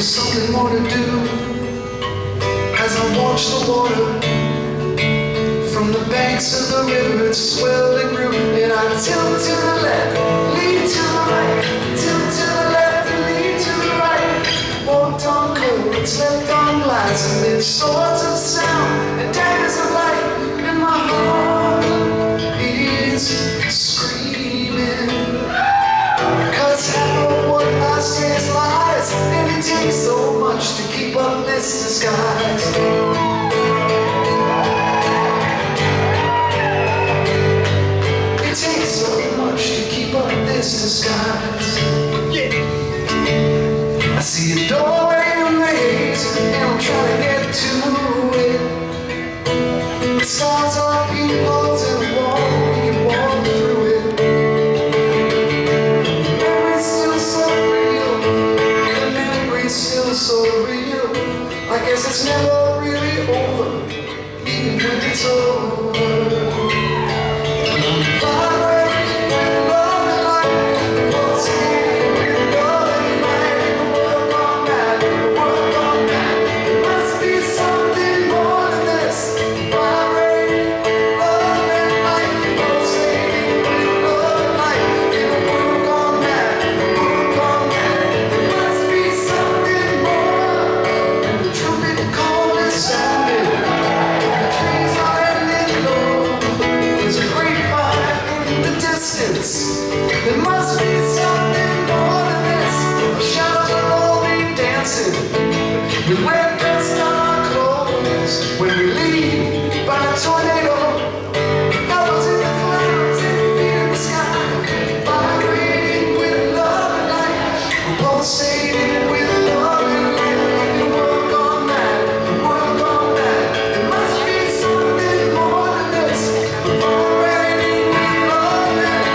something more to do. As I watch the water from the banks of the river, it swelled and grew, and I tilt to the left, lean to the right, tilt to the left and lean to the right. Walked on cold, slept on glass, amid swords of sound and daggers of light, and my heart is screaming. 'Cause half of what I say is lies, and it takes so much to keep up this disguise. It takes so much to keep up this disguise. Yeah. I see a doorway in the haze, and I'm trying to get to it. The stars are peepholes in the wall, we can walk through it. So real, I guess it's never really over, even when it's over. Vibrating with love and light, pulsating with love and light. The world gone mad, the world gone mad. There must be something more than this. Vibrating with love and light, pulsating with love and light. In a world gone mad, the world gone mad. There must be something. There must be something more than this. The shadows will all be dancing with red dust on our clothes when we leave by a tornado. Elbows in the clouds and feet in the sky, vibrating with love and light, pulsating with love and light. The world gone mad, the world gone mad. There must be something more than this. Vibrating with love and light.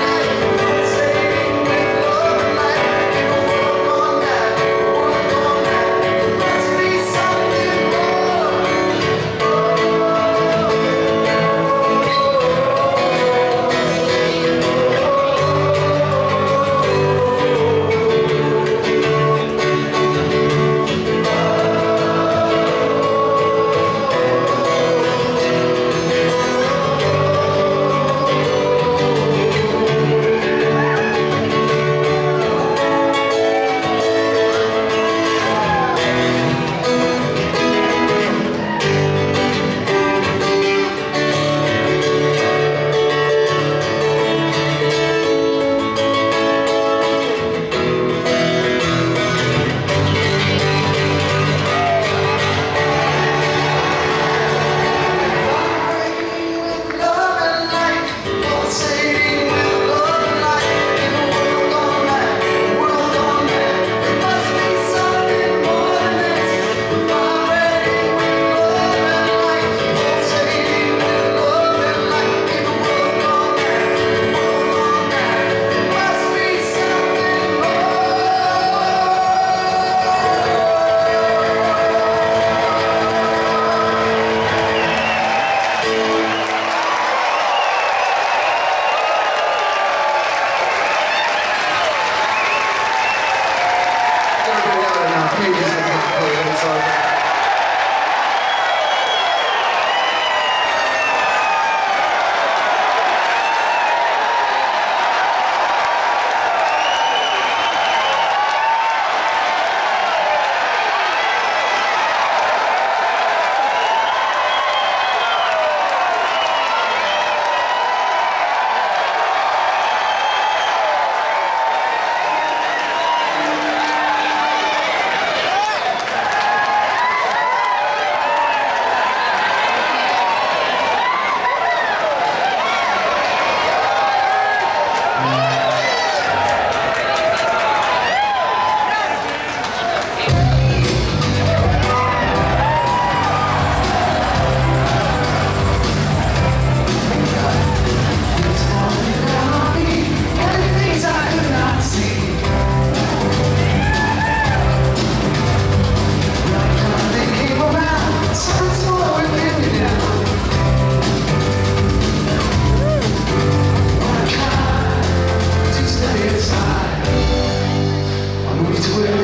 to it.